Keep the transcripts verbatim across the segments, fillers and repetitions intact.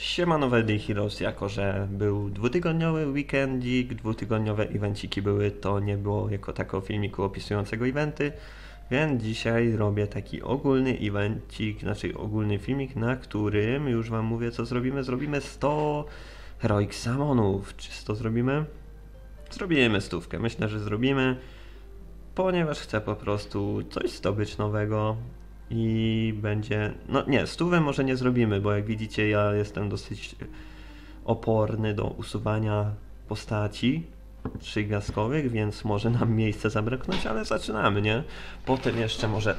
Siemano Weldy Heroes, jako że był dwutygodniowy weekendzik, dwutygodniowe evenciki były, to nie było jako tako filmiku opisującego eventy, więc dzisiaj robię taki ogólny evencik, znaczy ogólny filmik, na którym już wam mówię co zrobimy. Zrobimy sto Heroic Summonów. Czy sto zrobimy? Zrobimy stówkę, myślę, że zrobimy, ponieważ chcę po prostu coś zdobyć nowego. I będzie, no nie, stówę może nie zrobimy, bo jak widzicie ja jestem dosyć oporny do usuwania postaci trzygwiazdkowych, więc może nam miejsce zabraknąć, ale zaczynamy, nie? Potem jeszcze może,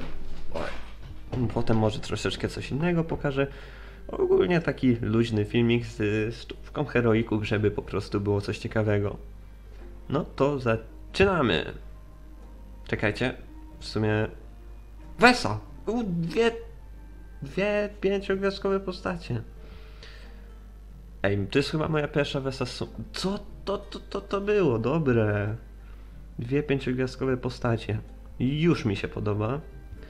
potem może troszeczkę coś innego pokażę. Ogólnie taki luźny filmik z stówką heroików, żeby po prostu było coś ciekawego. No to zaczynamy! Czekajcie, w sumie... Wesa! U, dwie, dwie pięciogwiazdkowe postacie. Ej, to jest chyba moja pierwsza Wesa. Co to, to, to, to było? Dobre. Dwie pięciogwiazdkowe postacie. Już mi się podoba.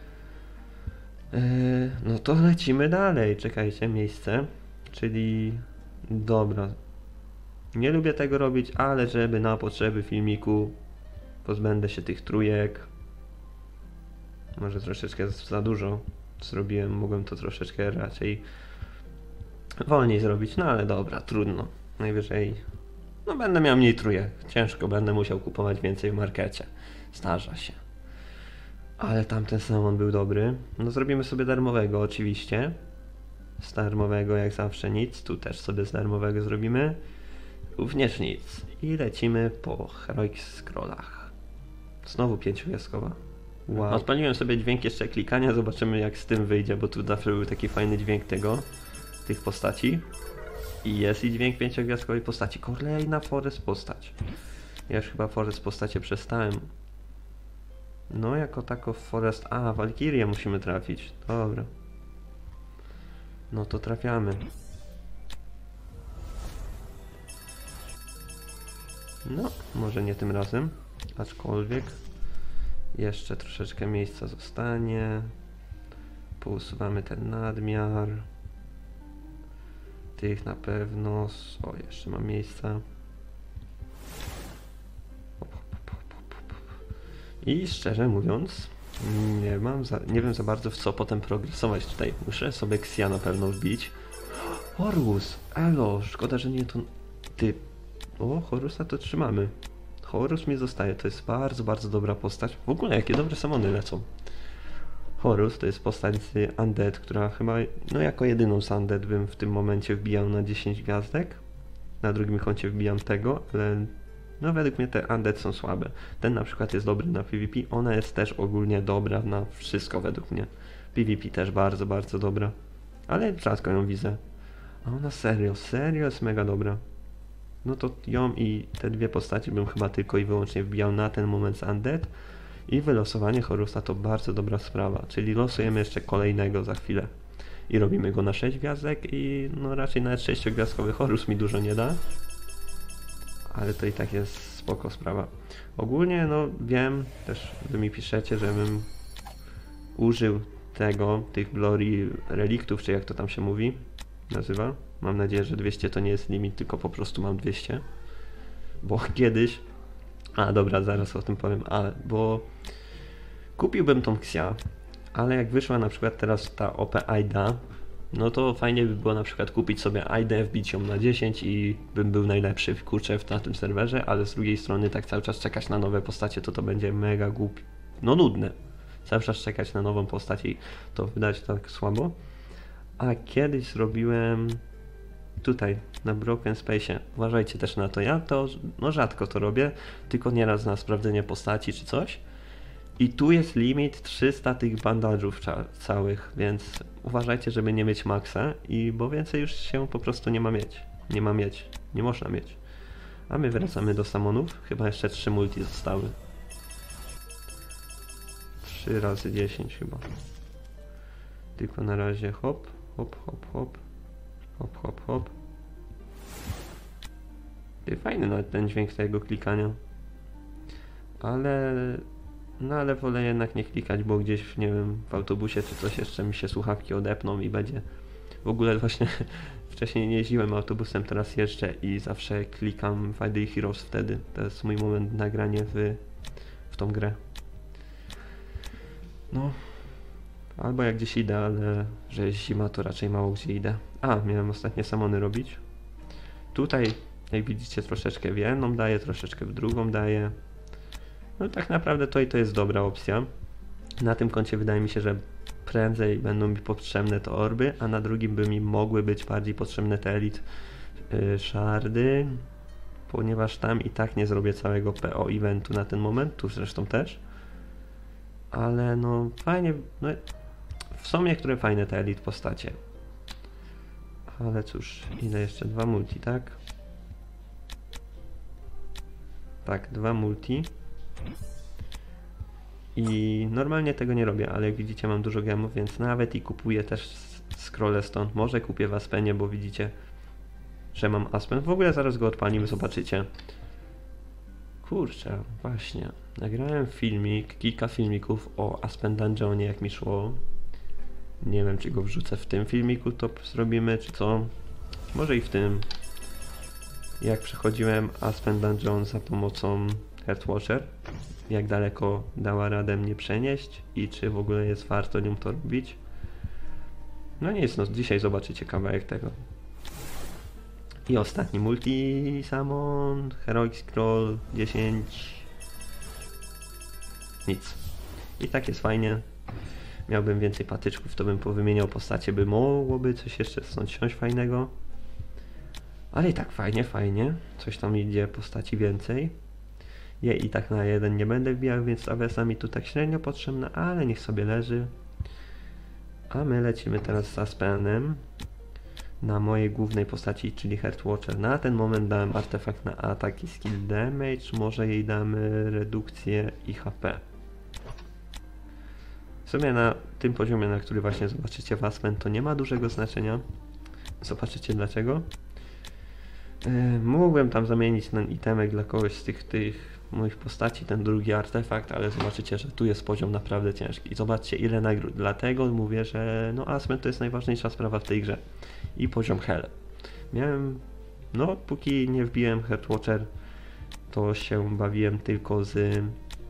Yy, no to lecimy dalej. Czekajcie, miejsce. Czyli... Dobra. Nie lubię tego robić, ale żeby na potrzeby filmiku pozbędę się tych trójek. Może troszeczkę za dużo zrobiłem, mogłem to troszeczkę raczej wolniej zrobić, no ale dobra, trudno. Najwyżej, no będę miał mniej trójek, ciężko, będę musiał kupować więcej w markecie. Zdarza się. Ale tamten samon był dobry. No zrobimy sobie darmowego oczywiście. Z darmowego jak zawsze nic, tu też sobie z darmowego zrobimy. Również nic. I lecimy po Heroic Scrollach. Znowu pięciogwiazdkowa. Wow. Odpaliłem sobie dźwięk jeszcze klikania, zobaczymy jak z tym wyjdzie, bo tu zawsze był taki fajny dźwięk tego, tych postaci. I jest i dźwięk pięciogwiazdkowej postaci. Kolejna Forest postać. Ja już chyba Forest postacie przestałem. No jako tako Forest... A, Valkyrię musimy trafić. Dobra. No to trafiamy. No, może nie tym razem, aczkolwiek jeszcze troszeczkę miejsca zostanie. Pousuwamy ten nadmiar. Tych na pewno. O, jeszcze mam miejsca. I szczerze mówiąc, nie mam za, nie wiem za bardzo w co potem progresować tutaj. Muszę sobie Xia na pewno wbić. Horus! Elo! Szkoda, że nie to... Ty... O, Horusa to trzymamy. Horus mi zostaje, to jest bardzo, bardzo dobra postać. W ogóle jakie dobre samony lecą. Horus to jest postać z Undead, która chyba, no jako jedyną z Undead bym w tym momencie wbijał na dziesięć gwiazdek. Na drugim koncie wbijam tego, ale no według mnie te Undead są słabe. Ten na przykład jest dobry na PvP, ona jest też ogólnie dobra na wszystko według mnie. PvP też bardzo, bardzo dobra. Ale rzadko ją widzę. A ona serio, serio jest mega dobra. No to ją i te dwie postacie bym chyba tylko i wyłącznie wbijał na ten moment z Undead. I wylosowanie Horusa to bardzo dobra sprawa, czyli losujemy jeszcze kolejnego za chwilę. I robimy go na sześć gwiazdek i no raczej nawet sześciogwiazdkowy Horus mi dużo nie da. Ale to i tak jest spoko sprawa. Ogólnie no wiem, też wy mi piszecie, żebym użył tego, tych Glory reliktów, czy jak to tam się mówi, nazywa. Mam nadzieję, że dwieście to nie jest limit, tylko po prostu mam dwieście. Bo kiedyś... A dobra, zaraz o tym powiem, ale bo... Kupiłbym tą Xia, ale jak wyszła na przykład teraz ta O P Aida, no to fajnie by było na przykład kupić sobie Aidę, wbić ją na dziesięć i bym był najlepszy w kurczę na tym serwerze, ale z drugiej strony tak cały czas czekać na nowe postacie, to to będzie mega głupi... No nudne. Cały czas czekać na nową postać i to wydać tak słabo. A kiedyś zrobiłem... Tutaj, na Broken Space'ie. Uważajcie też na to. Ja to, no rzadko to robię, tylko nieraz na sprawdzenie postaci czy coś. I tu jest limit trzysta tych bandażów całych, więc uważajcie, żeby nie mieć maksa, i bo więcej już się po prostu nie ma mieć. Nie ma mieć. Nie można mieć. A my wracamy do samonów. Chyba jeszcze trzy multi zostały. trzy razy dziesięć chyba. Tylko na razie hop, hop, hop, hop. Hop, hop, hop. Ty, fajny nawet ten dźwięk tego klikania. Ale... No ale wolę jednak nie klikać, bo gdzieś, nie wiem, w autobusie czy coś jeszcze mi się słuchawki odepną i będzie... W ogóle właśnie wcześniej nie jeździłem autobusem, teraz jeżdżę i zawsze klikam Five Day Heroes wtedy. To jest mój moment nagrania w, w tą grę. No, albo jak gdzieś idę, ale że jest zima, to raczej mało gdzie idę. A, miałem ostatnie samony robić. Tutaj, jak widzicie, troszeczkę w jedną daję, troszeczkę w drugą daję. No tak naprawdę to i to jest dobra opcja. Na tym koncie wydaje mi się, że prędzej będą mi potrzebne te orby, a na drugim by mi mogły być bardziej potrzebne te elite yy, shardy, ponieważ tam i tak nie zrobię całego P O eventu na ten moment, tu zresztą też. Ale no fajnie, no w sumie niektóre fajne te elite postacie. Ale cóż, ile jeszcze? Dwa multi, tak? Tak, dwa multi. I normalnie tego nie robię, ale jak widzicie mam dużo gemów, więc nawet i kupuję też scrolle stąd. Może kupię w Aspenie, bo widzicie, że mam Aspen. W ogóle zaraz go odpalimy, zobaczycie. Kurczę, właśnie. Nagrałem filmik, kilka filmików o Aspen Dungeonie, jak mi szło. Nie wiem, czy go wrzucę w tym filmiku, to zrobimy, czy co. Może i w tym. Jak przechodziłem Aspen Dungeon za pomocą Heartwatcher. Jak daleko dała radę mnie przenieść i czy w ogóle jest warto nią to robić. No nic, no dzisiaj zobaczycie kawałek tego. I ostatni multi summon, Heroic Scroll dziesięć. Nic. I tak jest fajnie. Miałbym więcej patyczków, to bym powymieniał postacie, by mogłoby coś jeszcze stąd siąść fajnego. Ale i tak fajnie, fajnie. Coś tam idzie postaci więcej. Ja i tak na jeden nie będę wbijał, więc Avesa mi tu tak średnio potrzebna, ale niech sobie leży. A my lecimy teraz z Aspenem na mojej głównej postaci, czyli Heartwatcher. Na ten moment dałem artefakt na atak i skill damage, może jej damy redukcję i H P. W sumie na tym poziomie, na który właśnie zobaczycie w Aspen, to nie ma dużego znaczenia. Zobaczycie dlaczego. Yy, mógłbym tam zamienić ten itemek dla kogoś z tych, tych moich postaci, ten drugi artefakt, ale zobaczycie, że tu jest poziom naprawdę ciężki. I zobaczcie ile nagród. Dlatego mówię, że no Aspen to jest najważniejsza sprawa w tej grze. I poziom Hell. Miałem, no póki nie wbiłem Heartwatcher, to się bawiłem tylko z...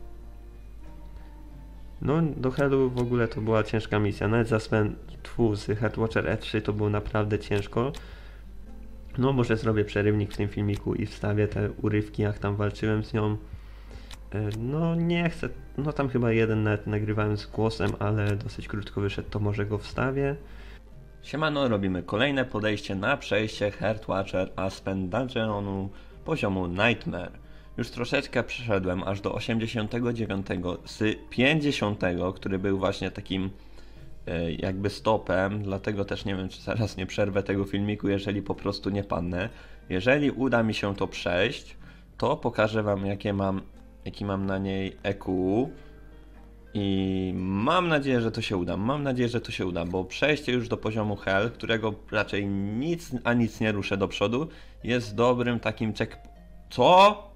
No do Hellu w ogóle to była ciężka misja. Nawet z Aspen, tfu, z Heartwatcher E trzy to było naprawdę ciężko. No może zrobię przerywnik w tym filmiku i wstawię te urywki, jak tam walczyłem z nią. No nie chcę, no tam chyba jeden nawet nagrywałem z głosem, ale dosyć krótko wyszedł, to może go wstawię. Siemano, robimy kolejne podejście na przejście Heartwatcher Aspen Dungeonu poziomu Nightmare. Już troszeczkę przeszedłem aż do osiemdziesiątego dziewiątego z pięćdziesiątego, który był właśnie takim e, jakby stopem, dlatego też nie wiem, czy zaraz nie przerwę tego filmiku, jeżeli po prostu nie padnę. Jeżeli uda mi się to przejść, to pokażę wam jakie mam, jaki mam na niej E Q. I mam nadzieję, że to się uda, mam nadzieję, że to się uda, bo przejście już do poziomu Hell, którego raczej nic a nic nie ruszę do przodu, jest dobrym takim check... Co?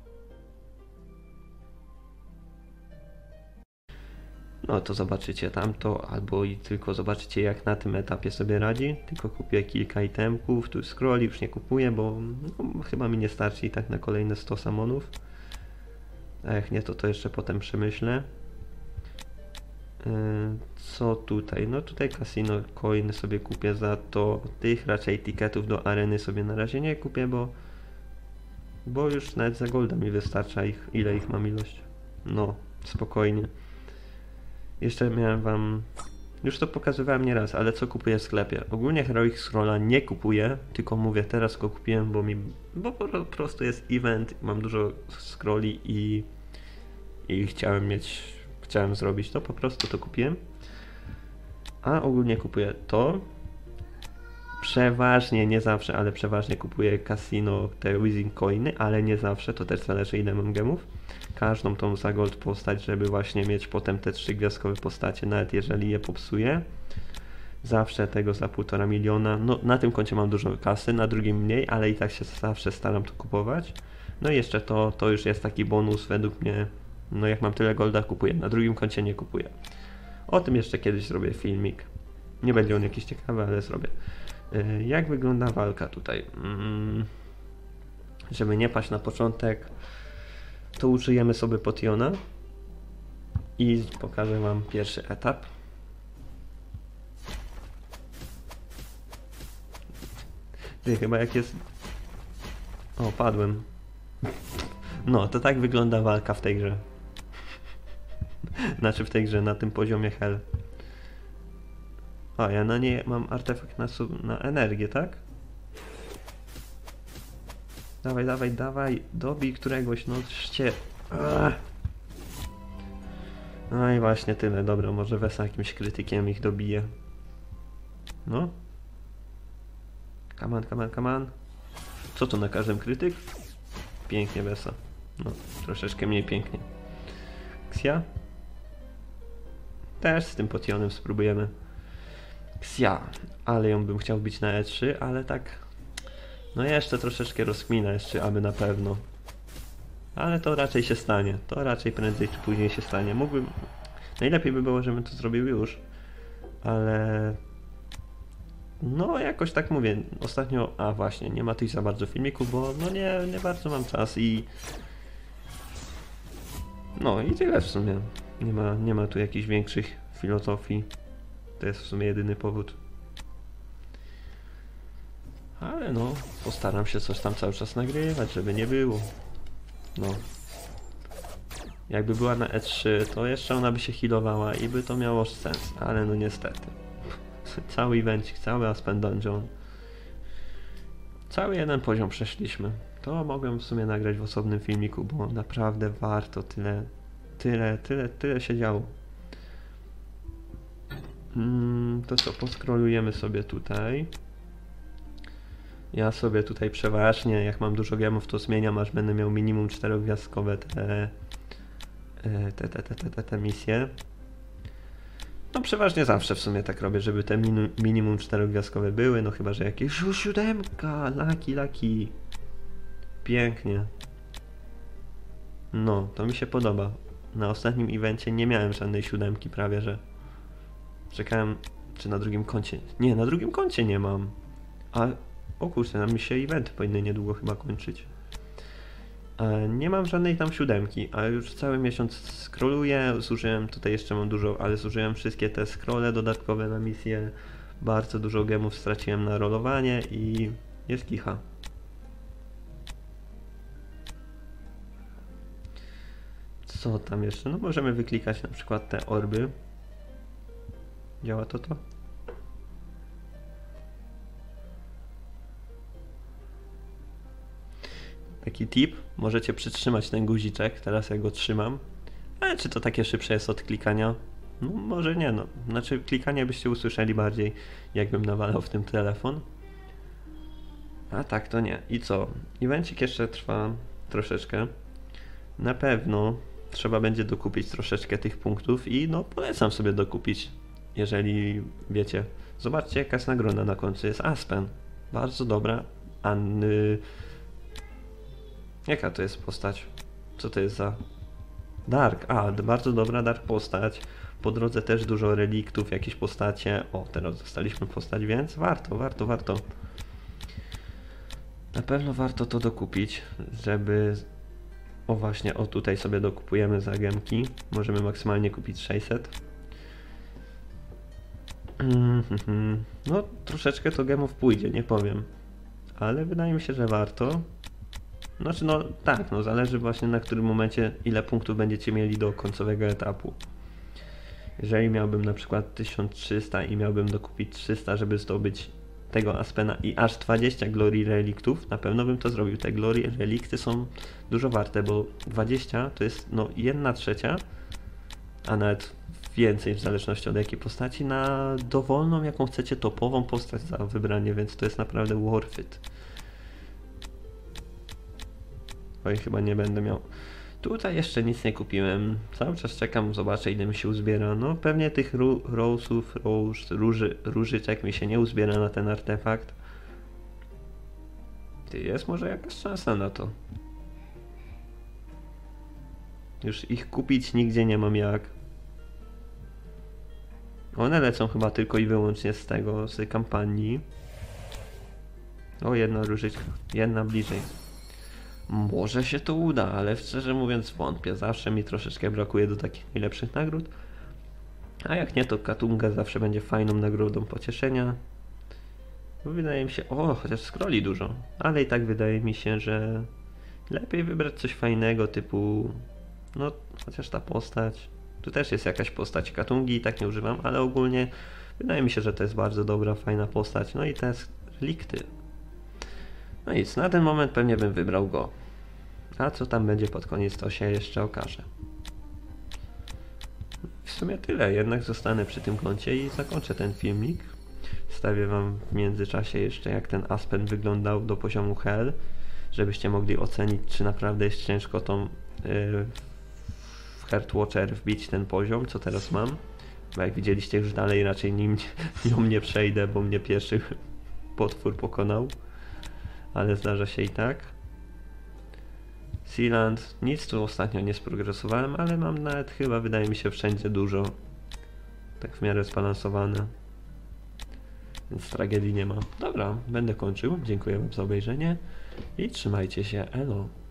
No to zobaczycie tamto, albo i tylko zobaczycie jak na tym etapie sobie radzi. Tylko kupię kilka itemków, tu scroll już nie kupuję, bo no, chyba mi nie starczy i tak na kolejne sto samonów. A jak nie, to to jeszcze potem przemyślę. Co tutaj? No tutaj Casino Coin sobie kupię za to. Tych raczej tiketów do areny sobie na razie nie kupię, bo bo już nawet za golda mi wystarcza ich, ile ich mam ilość. No, spokojnie. Jeszcze miałem wam... Już to pokazywałem nieraz, ale co kupuję w sklepie? Ogólnie Heroic Scrolla nie kupuję, tylko mówię teraz go kupiłem, bo mi... Bo po prostu jest event, mam dużo scrolli i... I chciałem mieć... Chciałem zrobić to, po prostu to kupiłem. A ogólnie kupuję to. Przeważnie, nie zawsze, ale przeważnie kupuję Casino, te Wizing Coiny, ale nie zawsze, to też zależy ile mam gemów. Każdą tą za gold postać, żeby właśnie mieć potem te trzy gwiazdkowe postacie, nawet jeżeli je popsuję. Zawsze tego za półtora miliona. No na tym koncie mam dużo kasy, na drugim mniej, ale i tak się zawsze staram to kupować. No i jeszcze to, to już jest taki bonus według mnie. No jak mam tyle golda, kupuję. Na drugim koncie nie kupuję. O tym jeszcze kiedyś zrobię filmik. Nie będzie on jakiś ciekawy, ale zrobię. Yy, jak wygląda walka tutaj? Mm, żeby nie paść na początek, to użyjemy sobie potiona i pokażę wam pierwszy etap. Ty, chyba jak jest... O, padłem. No, to tak wygląda walka w tej grze. Znaczy w tej grze, na tym poziomie hell. A, ja na niej mam artefakt na, na energię, tak? Dawaj, dawaj, dawaj, dobij któregoś, no szcie. Ach. No i właśnie tyle, dobra, może Wesa jakimś krytykiem ich dobije. No. Come on, come on, come on. Co to na każdym krytyk? Pięknie Wesa. No, troszeczkę mniej pięknie. Xia? Też z tym potionem spróbujemy. Xia, ale ją bym chciał bić na E trzy, ale tak... No jeszcze troszeczkę rozkmina jeszcze, aby na pewno. Ale to raczej się stanie. To raczej prędzej czy później się stanie. Mógłbym... Najlepiej by było, żebym to zrobił już. Ale... No jakoś tak mówię. Ostatnio... A właśnie, nie ma tych za bardzo filmików, bo no nie, nie bardzo mam czas i... No i tyle w sumie. Nie ma, nie ma tu jakichś większych filozofii. To jest w sumie jedyny powód. Ale no, postaram się coś tam cały czas nagrywać, żeby nie było. No. Jakby była na E trzy, to jeszcze ona by się healowała i by to miało sens, ale no niestety. Cały evencik, cały Aspen Dungeon. Cały jeden poziom przeszliśmy. To mogłem w sumie nagrać w osobnym filmiku, bo naprawdę warto tyle, tyle, tyle, tyle się działo. Mm, to co, poskrolujemy sobie tutaj. Ja sobie tutaj przeważnie, jak mam dużo gemów, to zmieniam, aż będę miał minimum czterogwiazdkowe te, te, te, te, te, te, te misje. No przeważnie zawsze w sumie tak robię, żeby te minu, minimum czterogwiazdkowe były, no chyba, że jakieś siódemka, laki, laki. Pięknie. No, to mi się podoba. Na ostatnim evencie nie miałem żadnej siódemki prawie, że... Czekałem, czy na drugim koncie... Nie, na drugim koncie nie mam. A... O kurczę, nam się eventy powinny niedługo chyba kończyć. E, nie mam żadnej tam siódemki, a już cały miesiąc scrolluję, zużyłem, tutaj jeszcze mam dużo, ale zużyłem wszystkie te scrolle dodatkowe na misję. Bardzo dużo gemów straciłem na rolowanie i jest kicha. Co tam jeszcze? No możemy wyklikać na przykład te orby. Działa to to? Taki tip, możecie przytrzymać ten guziczek, teraz ja go trzymam. Ale czy to takie szybsze jest od klikania? No może nie, no. Znaczy klikanie byście usłyszeli bardziej, jakbym nawalał w tym telefon. A tak to nie. I co? Evencik jeszcze trwa troszeczkę. Na pewno trzeba będzie dokupić troszeczkę tych punktów i no polecam sobie dokupić, jeżeli wiecie. Zobaczcie jaka jest nagroda na końcu, jest Aspen. Bardzo dobra. Anny... Jaka to jest postać? Co to jest za... Dark, a bardzo dobra Dark postać. Po drodze też dużo reliktów, jakieś postacie. O, teraz dostaliśmy postać, więc warto, warto, warto. Na pewno warto to dokupić, żeby... O właśnie, o tutaj sobie dokupujemy za gemki. Możemy maksymalnie kupić sześćset. No, troszeczkę to gemów pójdzie, nie powiem. Ale wydaje mi się, że warto. Znaczy no tak, no zależy właśnie na którym momencie ile punktów będziecie mieli do końcowego etapu. Jeżeli miałbym na przykład tysiąc trzysta i miałbym dokupić trzysta, żeby zdobyć tego Aspena i aż dwadzieścia Glory Reliktów, na pewno bym to zrobił. Te Glory Relikty są dużo warte, bo dwadzieścia to jest no jedna trzecia, a nawet więcej w zależności od jakiej postaci, na dowolną jaką chcecie topową postać za wybranie, więc to jest naprawdę worth it. Oj, chyba nie będę miał. Tutaj jeszcze nic nie kupiłem. Cały czas czekam, zobaczę ile mi się uzbiera. No pewnie tych rose'ów, róż, róży, różyczek mi się nie uzbiera na ten artefakt. Ty, jest może jakaś szansa na to. Już ich kupić nigdzie nie mam jak. One lecą chyba tylko i wyłącznie z tego, z kampanii. O, jedna różyczka, jedna bliżej. Może się to uda, ale szczerze mówiąc wątpię. Zawsze mi troszeczkę brakuje do takich najlepszych nagród. A jak nie, to Katunga zawsze będzie fajną nagrodą pocieszenia. Wydaje mi się, o, chociaż scrolli dużo, ale i tak wydaje mi się, że lepiej wybrać coś fajnego typu, no, chociaż ta postać, tu też jest jakaś postać Katungi i tak nie używam, ale ogólnie wydaje mi się, że to jest bardzo dobra, fajna postać, no i te relikty. No nic, na ten moment pewnie bym wybrał go, a co tam będzie pod koniec, to się jeszcze okaże. W sumie tyle, jednak zostanę przy tym kącie i zakończę ten filmik. Wstawię wam w międzyczasie jeszcze jak ten Aspen wyglądał do poziomu Hell, żebyście mogli ocenić, czy naprawdę jest ciężko tą yy, w Heartwatcher wbić ten poziom, co teraz mam. Bo jak widzieliście, już dalej raczej nim nią nie przejdę, bo mnie pierwszy potwór pokonał. Ale zdarza się i tak. Sealand, nic tu ostatnio nie sprogresowałem, ale mam nawet chyba, wydaje mi się, wszędzie dużo. Tak w miarę zbalansowane. Więc tragedii nie ma. Dobra, będę kończył. Dziękuję wam za obejrzenie i trzymajcie się. Elo.